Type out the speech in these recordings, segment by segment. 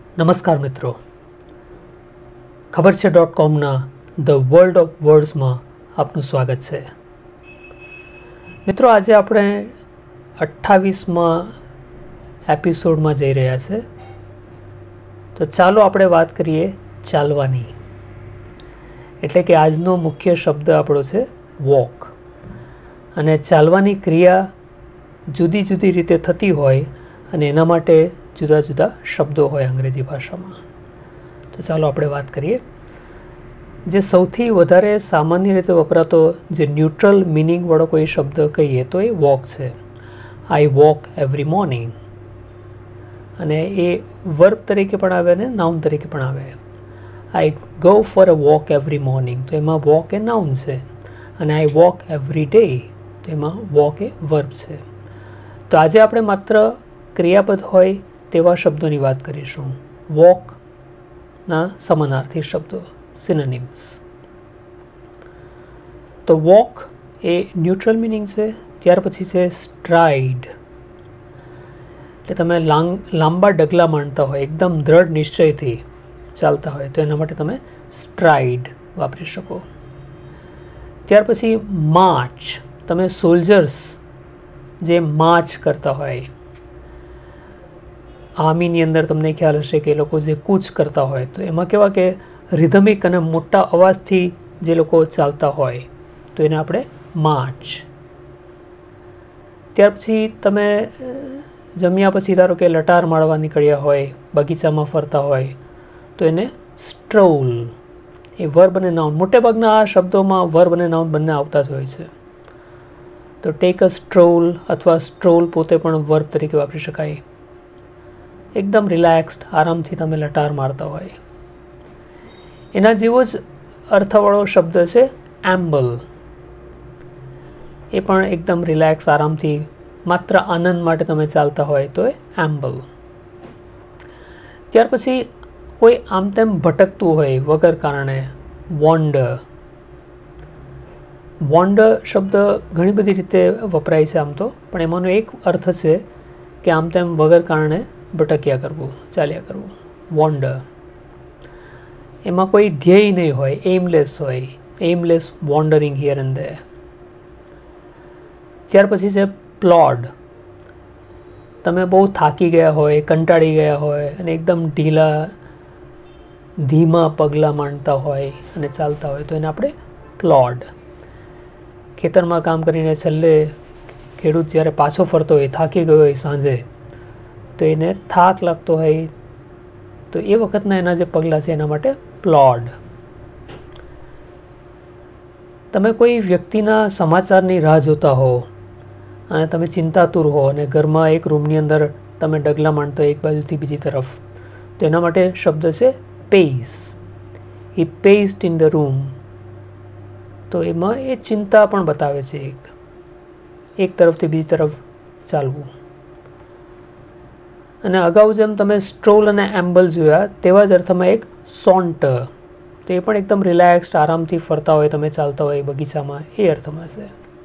નમસ્કાર મિત્રો, ખબર છે .comના ધ વર્લ્ડ ઓફ વર્ડ્સમાં આપનું સ્વાગત છે. મિત્રો, આજે આપણે 28મા એપિસોડમાં જઈ રહ્યા છે. તો ચાલો આપણે વાત કરીએ ચાલવાની. એટલે કે આજનો મુખ્ય શબ્દ આપણો છે વોક. અને ચાલવાની ક્રિયા જુદી જુદી રીતે થતી હોય અને એના માટે જુદા જુદા શબ્દો હોય અંગ્રેજી ભાષામાં. તો ચાલો આપણે વાત કરીએ. જે સૌથી વધારે સામાન્ય રીતે વપરાતો જે ન્યુટ્રલ મિનિંગવાળો કોઈ શબ્દ કહીએ તો એ વોક છે. I walk every morning. અને એ વર્બ તરીકે પણ આવે અને નાઉન તરીકે પણ આવે. I go for a walk every morning, તો એમાં વોક એ નાઉન છે. અને આઈ વોક એવરી ડે, તો એમાં વોક એ વર્બ છે. તો આજે આપણે માત્ર ક્રિયાપદ હોય તેવા શબ્દોની વાત કરીશું. વોકના સમાનાર્થી શબ્દો, સિનોનિમ્સ. તો વોક એ ન્યુટ્રલ મિનિંગ છે. ત્યાર પછી છે સ્ટ્રાઇડ. એટલે તમે લાંબા ડગલા માંડતા હોય, એકદમ દ્રઢ નિશ્ચયથી ચાલતા હોય, તો એના માટે તમે સ્ટ્રાઇડ વાપરી શકો. ત્યાર પછી માર્ચ. તમે સોલ્જર્સ જે માર્ચ કરતા હોય, આર્મીની અંદર તમને ખ્યાલ હશે કે એ લોકો જે કૂચ કરતા હોય, તો એમાં કેવા કે રિધમિક અને મોટા અવાજથી જે લોકો ચાલતા હોય, તો એને આપણે માર્ચ. ત્યાર પછી તમે જમ્યા પછી ધારો કે લટાર મારવા નીકળ્યા હોય, બગીચામાં ફરતા હોય, તો એને સ્ટ્રોલ. એ વર્બ અને નાઉન, મોટેભાગના આ શબ્દોમાં વર્બ અને નાઉન બંને આવતા જ હોય છે. તો ટેક અ સ્ટ્રોલ અથવા સ્ટ્રોલ પોતે પણ વર્બ તરીકે વાપરી શકાય. એકદમ રિલેક્સ્ડ, આરામથી તમે લટાર મારતા હોય. એના જેવો જ અર્થવાળો શબ્દ છે એમ્બલ. એ પણ એકદમ રિલેક્સ, આરામથી માત્ર આનંદ માટે તમે ચાલતા હોય તો એ એમ્બલ. ત્યાર પછી કોઈ આમ તેમ ભટકતું હોય વગર કારણે, વોન્ડર. વોન્ડર શબ્દ ઘણી બધી રીતે વપરાય છે આમ તો, પણ એમાંનો એક અર્થ છે કે આમ તેમ વગર કારણે ભટક્યા કરવું, ચાલ્યા કરવું, વોન્ડર. એમાં કોઈ ધ્યેય નહીં હોય, એમલેસ હોય, aimless wandering here and there. ત્યાર પછી છે પ્લોડ. તમે બહુ થાકી ગયા હોય, કંટાળી ગયા હોય અને એકદમ ધીમા પગલાં માંડતા હોય અને ચાલતા હોય, તો એને આપણે પ્લોડ. ખેતરમાં કામ કરીને છેલ્લે ખેડૂત જ્યારે પાછો ફરતો હોય, થાકી ગયો હોય સાંજે, તો એને થાક લાગતો હોય, તો એ વખતના એના જે પગલાં છે એના માટે પ્લોડ. તમે કોઈ વ્યક્તિના સમાચારની રાહ જોતા હો અને તમે ચિંતાતુર હો અને ઘરમાં એક રૂમની અંદર તમે ડગલા માંડતો એક બાજુથી બીજી તરફ, તો એના માટે શબ્દ છે pace. He paced in the room. તો એમાં એ ચિંતા પણ બતાવે છે, એક તરફથી બીજી તરફ ચાલવું. અને અગાઉ જેમ તમે સ્ટ્રોલ અને એમ્બલ જોયા, તેવા જ અર્થમાં એક સોન્ટર. તો એ પણ એકદમ રિલેક્સ્ડ, આરામથી ફરતા હોય, તમે ચાલતા હોય બગીચામાં, એ અર્થમાં છે.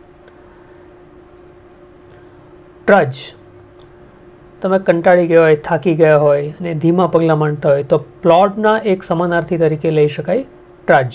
ટ્રજ. તમે કંટાળી ગયા હોય, થાકી ગયા હોય અને ધીમા પગલાં માંડતા હોય, તો પ્લોડના એક સમાનાર્થી તરીકે લઈ શકાય ટ્રજ.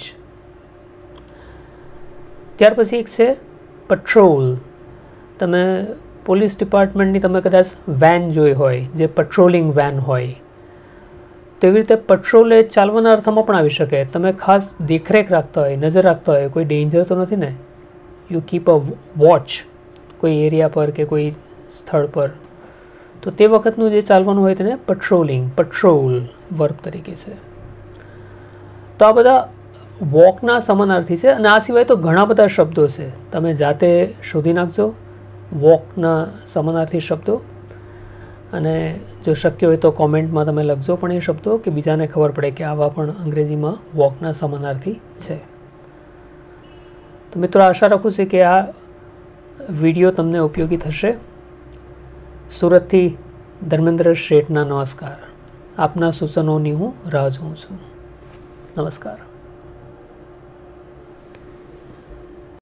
ત્યાર પછી એક છે પેટ્રોલ. તમે પોલીસ ડિપાર્ટમેન્ટની તમે કદાચ વેન જોઈ હોય, જે પેટ્રોલિંગ વેન હોય, તેવી રીતે પેટ્રોલ એ ચાલવાના અર્થમાં પણ આવી શકે. તમે ખાસ દેખરેખ રાખતા હોય, નજર રાખતા હોય, કોઈ ડેન્જર તો નથી ને, યુ કીપ અ વોચ કોઈ એરિયા પર કે કોઈ સ્થળ પર, તો તે વખતનું જે ચાલવાનું હોય તેને પેટ્રોલિંગ, પેટ્રોલ વર્બ તરીકે છે. તો આ બધા વોકના સમાનાર્થી છે. અને આ સિવાય તો ઘણા બધા શબ્દો છે, તમે જાતે શોધી નાખજો વોકના સમાનાર્થી શબ્દો. અને જો શક્ય હોય તો કોમેન્ટમાં તમે લખજો પણ એ શબ્દો, કે બીજાને ખબર પડે કે આવા પણ અંગ્રેજીમાં વોકના સમાનાર્થી છે. તો મિત્રો, આશા રાખું છું કે આ વિડીયો તમને ઉપયોગી થશે. સુરતથી ધર્મેન્દ્ર શેઠના નમસ્કાર. આપના સૂચનોની હું રાહ જોઉં છું. નમસ્કાર.